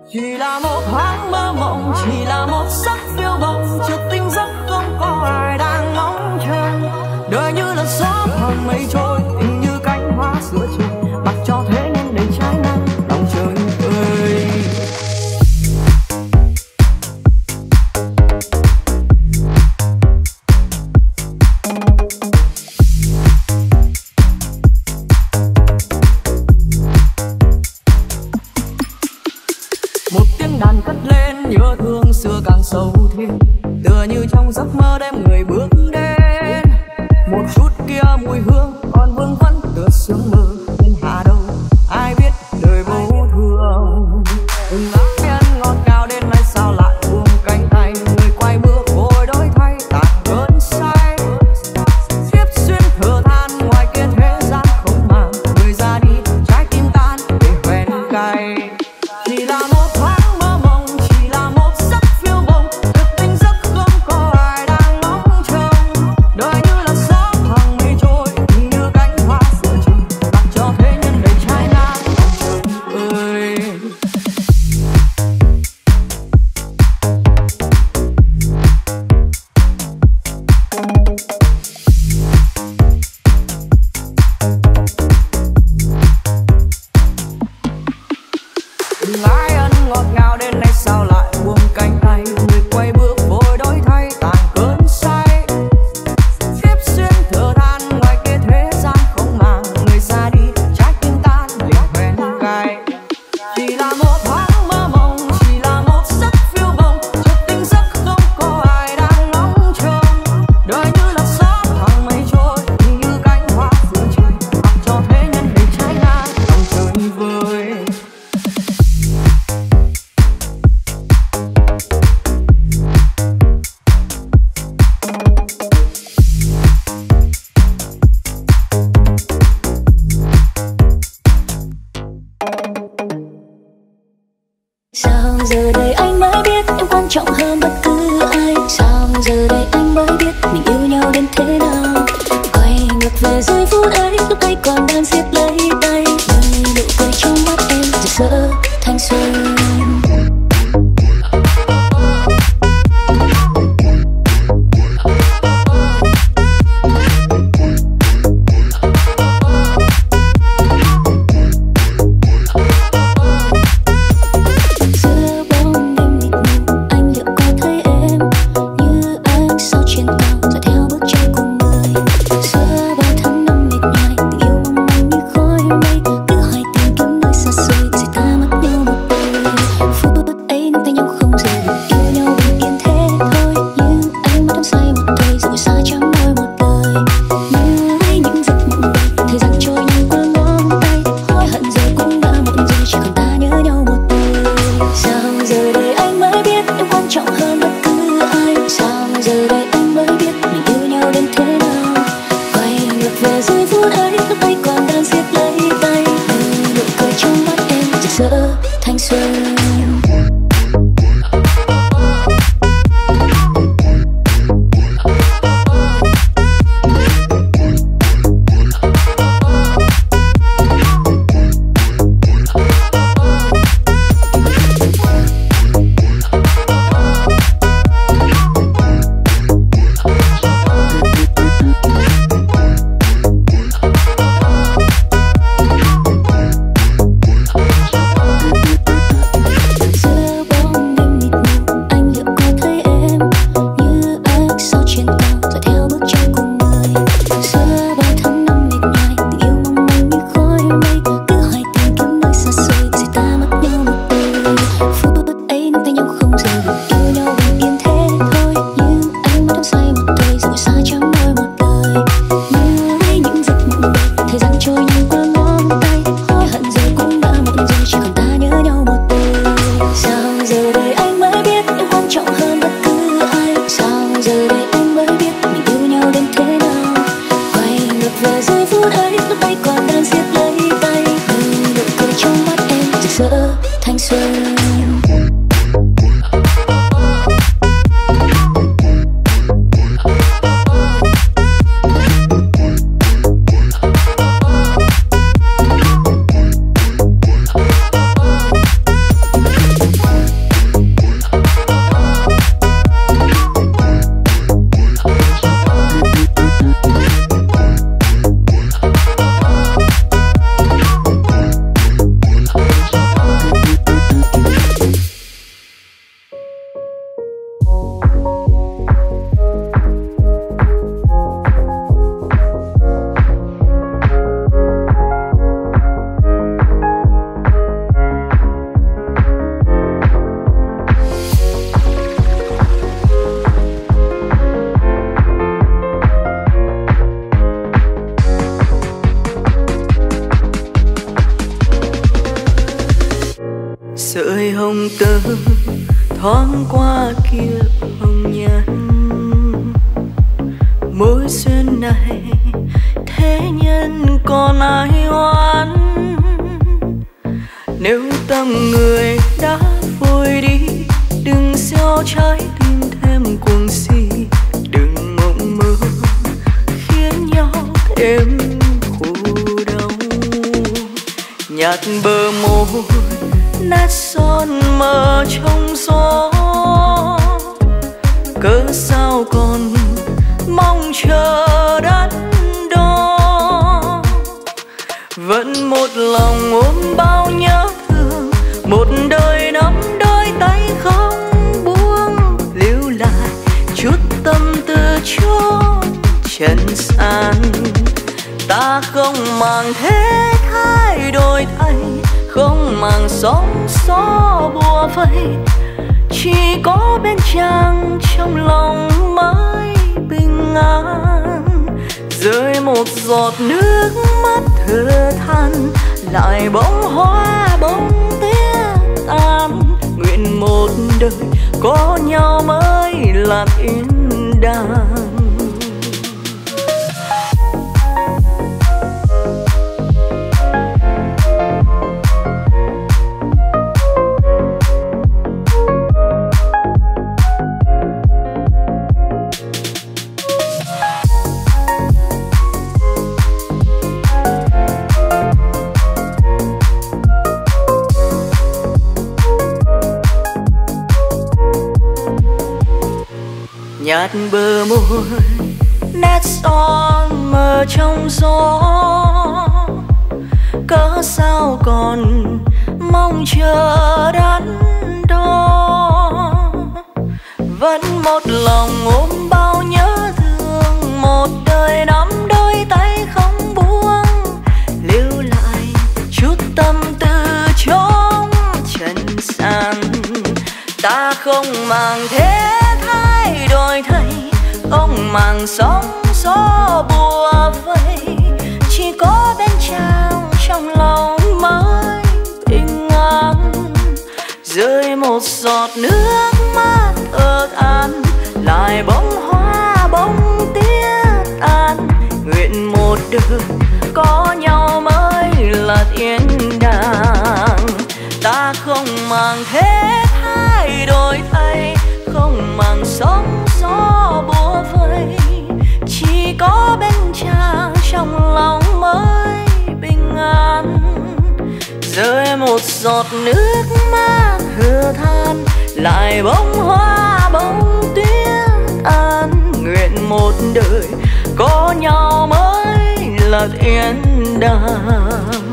Chỉ là một thoáng mơ mộng, chỉ là một giấc phiêu bồng, chợt tỉnh giấc không có ai đang ngóng trông. Đời như là gió thoảng mây trôi, tình như cánh hoa giữa trời, bạc cho thế nên đầy trái nắng lòng trời ơi. Một tiếng đàn cất lên nhớ thương xưa càng sâu thêm, tựa như trong giấc mơ đem người bước đến. Một chút kia mùi hương còn vương vấn tựa sương mơ, nhưng hà đâu ai biết đời vô thường. Từng áng nhân ngọt ngào đến nay sao lại buông cánh tay, người quay bước vội đổi thay tàn cơn say. Tiếp xuyên thở than ngoài kia thế gian không màng, người ra đi trái tim tan để hoen cay. Chỉ là một thoáng mơ mộng, chỉ là một giấc phiêu bồng, chợt tỉnh giấc không có ai đang ngóng trông. Đời như là gió thoảng mây trôi, tình như cánh hoa giữa trời, bạc cho thế nhân đầy trái ngang lòng trời ơi. Từng ái ân ngọt ngào đến nay sao lại buông cánh tay, người quay bước vội đổi thay tàn cơn say. Tiếp xuyên thở than ngoài kia thế gian không màng, người ra đi trái tim tan liền hoen cay. Chỉ là một thoáng mơ mộng, chỉ là một giấc phiêu bồng, chợt tỉnh giấc không có ai đang ngóng trông. Đời như là gió thoảng mây trôi, tình như cánh hoa giữa trời, bạc cho thế nhân đầy trái ngang lòng trời vơi. Sao giờ đây anh mới biết em quan trọng hơn bất cứ ai. Sao giờ đây anh mới biết mình yêu nhau đến thế nào. Quay ngược về giây phút ấy, lúc tay còn đang siết lấy tay, nơi nụ cười trong mắt em rực rỡ thanh xuân. Thanh xuân. Thanh xuân. sợi hồng tơ thoáng qua kia hồng nhan. Mối duyên này thế nhân còn ai oán, nếu tâm người đã vội đi đừng gieo trái tim thêm cuồng si, đừng mộng mơ khiến nhau thêm khổ đau. Nhạt bờ môi nét son mờ trong gió, cớ sao còn mong chờ đắn đo. Vẫn một lòng ôm bao nhớ thương, một đời nắm đôi tay không buông, lưu lại chút tâm tư chốn trần gian. Ta không màng thế thay đổi thay, không màng sóng gió bùa vây, chỉ có bên chàng trong lòng mới bình an. Rơi một giọt nước mắt thở than, lại bông hoa bông tiếc tan. Nguyện một đời có nhau mới là yên đàng. Nhạt bờ môi nét son mờ trong gió, cớ sao còn mong chờ đắn đo. Vẫn một lòng ôm bao nhớ thương, một đời nắm đôi tay không buông, lưu lại chút tâm tư trong trần gian. Ta không màng thế thay đổi thay, không màng sóng gió bùa vây, chỉ có bên chàng trong lòng mới bình an. Rơi một giọt nước mắt ơ than, lại bông hoa bông tiếc tan. Nguyện một đời có nhau mới là thiên đàng. Ta không màng thế thay đổi thay, không màng sóng gió bùa vây, chỉ có bên chàng trong lòng mới bình an. Rơi một giọt nước mắt hờ than, lại bông hoa bông tuyết tan. Nguyện một đời có nhau mới là thiên đàng.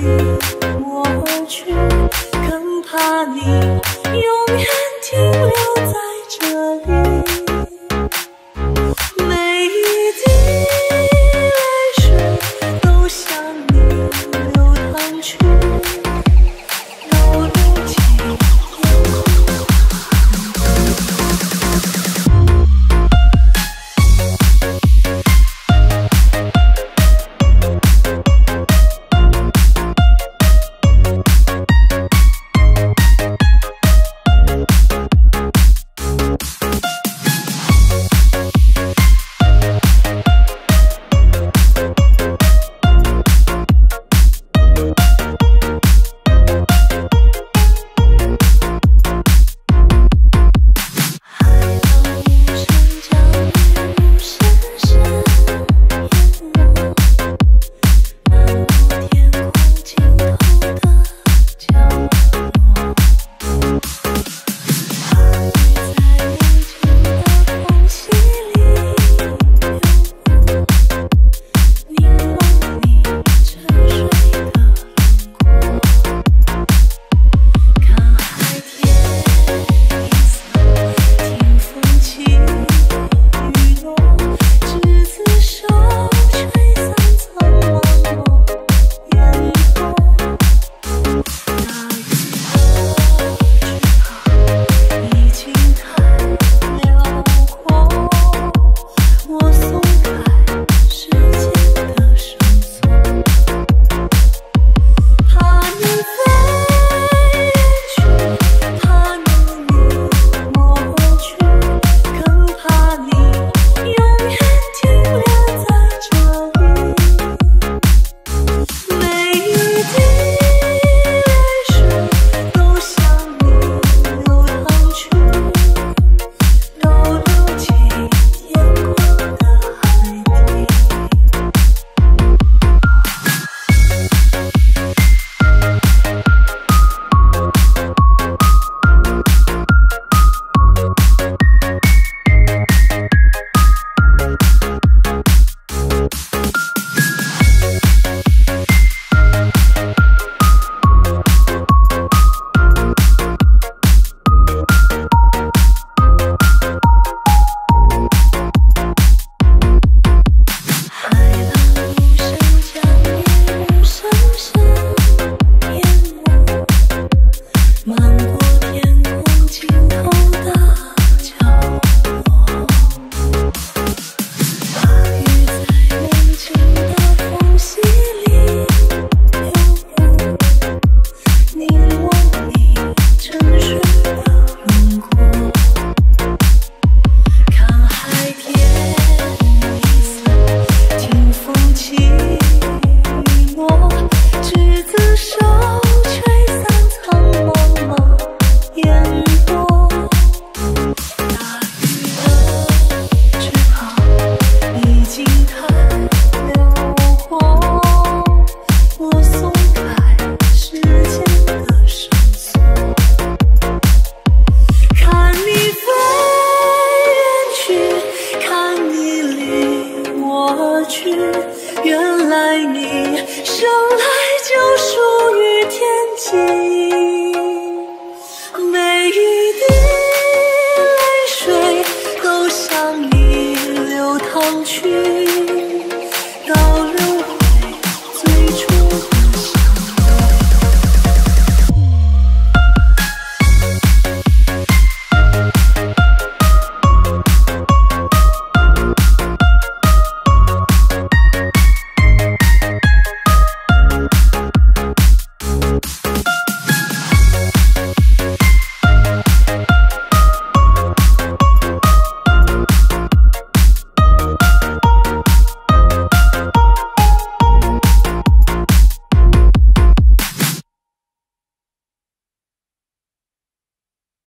原来你生来就属于天际。